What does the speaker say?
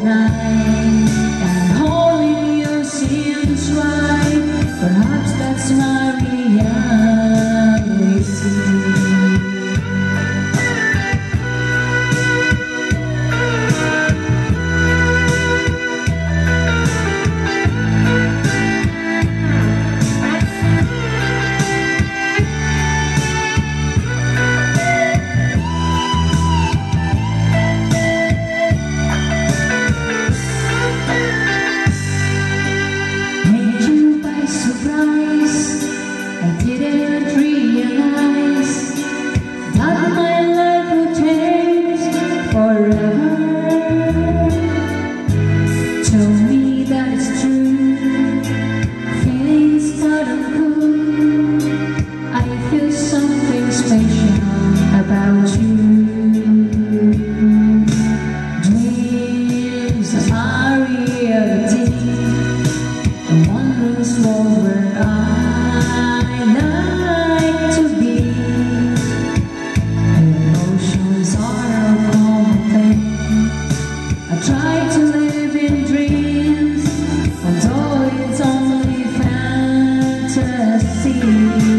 night, and holding you seems right. Perhaps that's my reality. I didn't realize that my life would change forever. Told me that it's true, feelings that are cool. I feel something special about you. Dreams are reality, the wondrous world where I like to be. Emotions are a common thing. I try to live in dreams, although it's only fantasy.